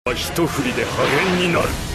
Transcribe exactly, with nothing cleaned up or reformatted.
一振りで破片になる。